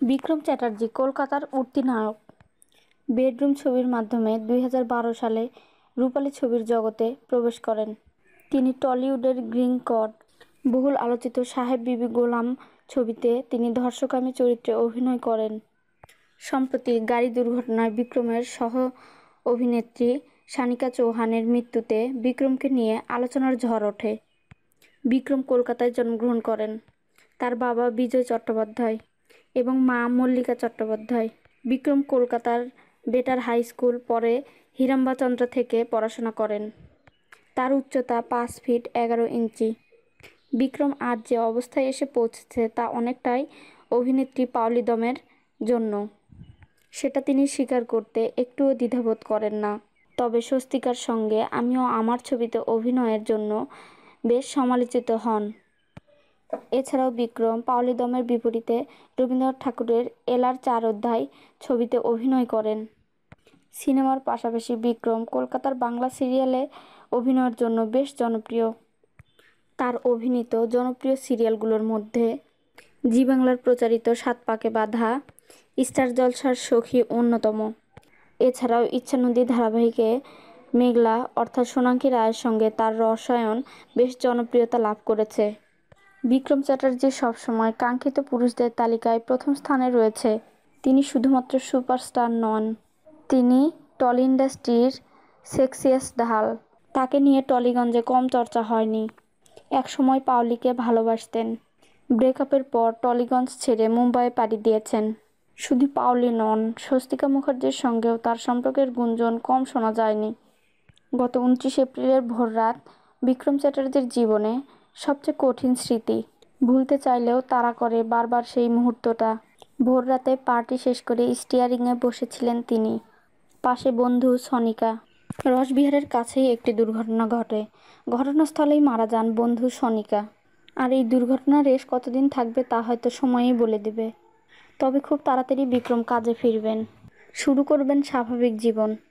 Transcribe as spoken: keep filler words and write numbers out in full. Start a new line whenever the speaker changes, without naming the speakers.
বিক্রম চ্যাটার্জি কলকাতার উঠতি নায়ক। বেডরুম ছবির মাধ্যমে দুই হাজার বারো সালে রূপালী ছবির জগতে প্রবেশ করেন। তিনি টলিউডের গ্রিন কার্ড বহুল আলোচিত সাহেব বিবি গোলাম ছবিতে তিনি ধর্ষকামী চরিত্রে অভিনয় করেন। সম্প্রতি গাড়ি দুর্ঘটনায় বিক্রমের সহ অভিনেত্রী সানিকা চৌহানের মৃত্যুতে বিক্রমকে নিয়ে আলোচনার ঝড় ওঠে। বিক্রম কলকাতায় জন্মগ্রহণ করেন। তার বাবা বিজয় চট্টোপাধ্যায় এবং মা মল্লিকা চট্টোপাধ্যায়। বিক্রম কলকাতার বেটার হাই স্কুল পরে হিড়ম্বাচন্দ্র থেকে পড়াশোনা করেন। তার উচ্চতা পাঁচ ফিট এগারো ইঞ্চি। বিক্রম আজ যে অবস্থায় এসে পৌঁছেছে তা অনেকটাই অভিনেত্রী পাওলি দমের জন্য। সেটা তিনি স্বীকার করতে একটুও দ্বিধাবোধ করেন না। তবে স্বস্তিকার সঙ্গে আমিও আমার ছবিতে অভিনয়ের জন্য বেশ সমালোচিত হন। এছাড়াও বিক্রম পাওলি দমের বিপরীতে রবীন্দ্রনাথ ঠাকুরের এলার চার অধ্যায় ছবিতে অভিনয় করেন। সিনেমার পাশাপাশি বিক্রম কলকাতার বাংলা সিরিয়ালে অভিনয়ের জন্য বেশ জনপ্রিয়। তার অভিনীত জনপ্রিয় সিরিয়ালগুলোর মধ্যে জি বাংলার প্রচারিত সাত পাকে বাঁধা, স্টার জলসার সখী অন্যতম। এছাড়াও ইচ্ছানদী ধারাবাহিকে মেঘলা অর্থাৎ সোনাক্ষী রায়ের সঙ্গে তার রসায়ন বেশ জনপ্রিয়তা লাভ করেছে। বিক্রম চ্যাটার্জি সবসময় কাঙ্ক্ষিত পুরুষদের তালিকায় প্রথম স্থানে রয়েছে। তিনি শুধুমাত্র সুপারস্টার নন, তিনি টলি ইন্ডাস্ট্রির সেক্সিয়েস্ট ঢাল। তাকে নিয়ে টলিগঞ্জে কম চর্চা হয়নি। একসময় পাওলিকে ভালোবাসতেন। ব্রেকআপের পর টলিগঞ্জ ছেড়ে মুম্বাইয়ে পাড়ি দিয়েছেন। শুধু পাওলি নন, স্বস্তিকা মুখার্জির সঙ্গেও তার সম্পর্কের গুঞ্জন কম শোনা যায়নি। গত উনত্রিশ এপ্রিলের ভোররাত বিক্রম চ্যাটার্জির জীবনে সবচেয়ে কঠিন স্মৃতি। ভুলতে চাইলেও তাড়া করে বারবার সেই মুহূর্তটা। ভোররাতে পার্টি শেষ করে স্টিয়ারিংয়ে বসেছিলেন তিনি। পাশে বন্ধু সনিকা। রসবিহারের কাছেই একটি দুর্ঘটনা ঘটে। ঘটনাস্থলেই মারা যান বন্ধু সনিকা। আর এই দুর্ঘটনার রেশ কতদিন থাকবে তা হয়তো সময়ই বলে দেবে। তবে খুব তাড়াতাড়ি বিক্রম কাজে ফিরবেন, শুরু করবেন স্বাভাবিক জীবন।